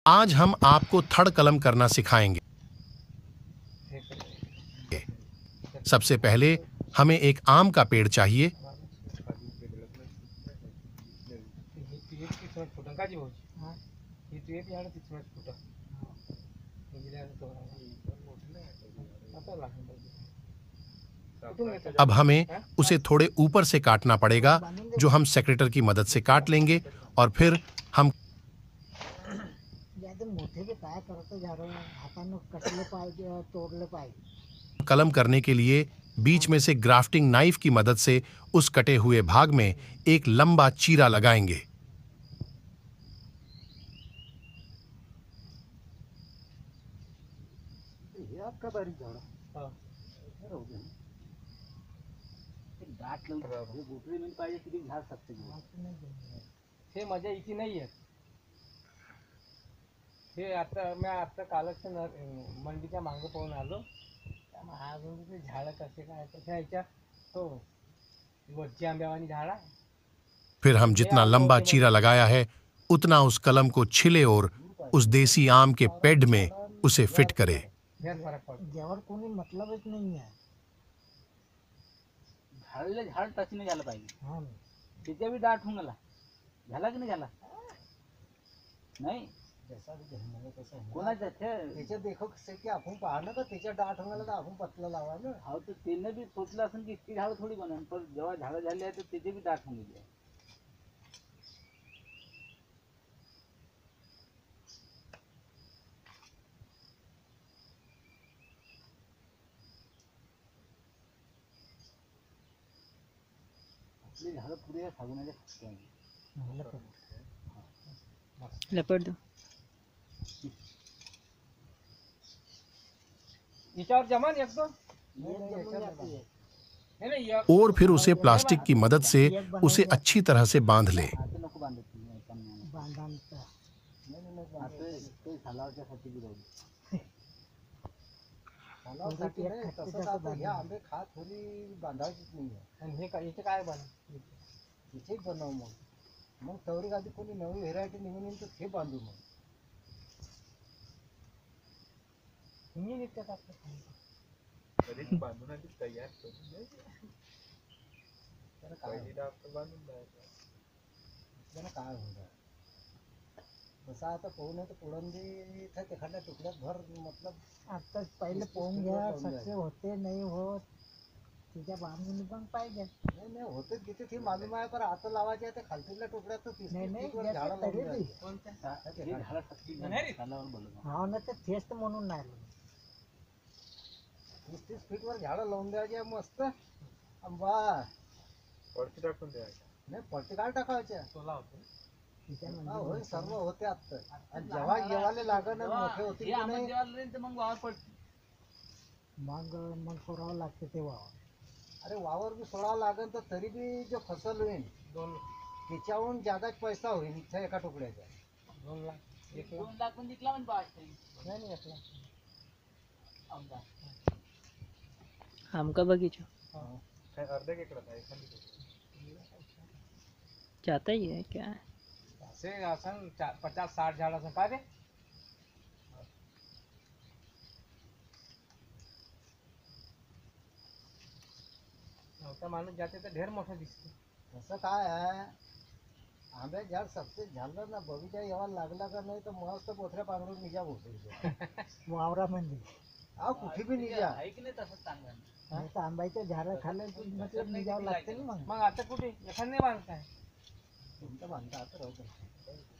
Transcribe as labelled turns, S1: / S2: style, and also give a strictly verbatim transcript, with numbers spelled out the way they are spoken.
S1: आज हम आपको थड़ कलम करना सिखाएंगे। सबसे पहले हमें एक आम का पेड़ चाहिए। अब हमें उसे थोड़े ऊपर से काटना पड़ेगा, जो हम सेक्रेटर की मदद से काट लेंगे और फिर हम कलम करने के लिए बीच में से ग्राफ्टिंग नाइफ की मदद से उस कटे हुए भाग में एक लंबा चीरा लगाएंगे।
S2: हे मजा इथे नाहीये। हे आता मी आता कालच मंडीच्या मागे पाहून आलो, अजून ते झाड कसे काय कसे ह्याच्या तो वरची आंब्यावानी झाड आहे।
S1: फिर हम जितना लंबा चीरा लगाया है उतना उस कलम को छिले और उस देसी आम के पेड़ में उसे फिट करे।
S2: जेवर कोणी मतलबच नाही आहे। झाडले झाड टच नाही झालं पाहिजे। हां तिथे भी डाट होऊन गेला झाला की नाही झाला नाही जैसा भी झाला तसा कोणाच्या त्याच्या देखो कसे की आपण पाहणं का त्याच्या डाट होऊन गेला तर आपण पतला लावा ना। हो तर त्याने भी सोचलं असेल की इतकी झाड थोडी बनन, पण जेव्हा झाड झाली आहे तर त्याचे भी डाट होऊन गेले। झाड पुरे सागुनाचे लपट दो याच्यावर जमा एक दो
S1: और फिर उसे प्लास्टिक की मदद से उसे अच्छी तरह से बांध ले।
S2: आंबे खा थोडी बांधायचीच नाही आणि हे काय इथे काय बनव इथे बनव मग मग तवरी आधी कोणी नवी व्हेरायटी निघून येईल तर हे बांधू मग तुम्ही निघतात आपलं बांधून आधी तयार करून त्याला काय बांधून द्यायचं काय होणार तसं आता पोहून तर पुढून बी इथं एखाद्या तुकड्यात भर मतलब आता पहिले पोहून घ्या सक्सेस होते नाही होत तिच्या बांधून पण पाहिजे नाही नाही होते किती ती मालूम आहे पण आता लावायचे आहे ते खालतीतल्या तुकड्यात तर तीस हा ना ते तेच म्हणून नाही तीस तीस फीट वर झाडं लावून द्यायचे मस्त आंबा पडती टाकून द्यायच्या नाही पडती काय टाकायच्या सोला होते होय सर्व होते आता आणि जेव्हा येवाले लागण मोठे होते मग वावर पडते मग मग सोडावं लागते ते वावर अरे वावर बी सोडावं लागेल तर तरी बी जो फसल होईल दोन त्याच्याहून जादाच पैसा होईल इच्छा एका तुकड्याचा दोन लाख एक दोन लाख पण जिंकला पण पाहते नाही नाही एक लाख आमचा आमका बगीचा हां अर्धे एकरात आहे जाता ही है क्या से आसन पचास साठ झाड़ आसन का रे नौका माणूस जाते तर ढेर मोठं दिसते तसं काय आहे आंबे झाड सबसे झालं ना बगीचा यायला लागला का नाही तर मस्त पोथऱ्या पांघरून निजा बोलतो वावरा म्हणजे हा कुठे बी निजा आहे की नाही तसं चांगलं तर आंब्याच्या झाडं खाल्ले मतलब निजावं लागते ना मग मग आता कुठे एखाद नाही बांधताय तुमचं बांधता आता राहू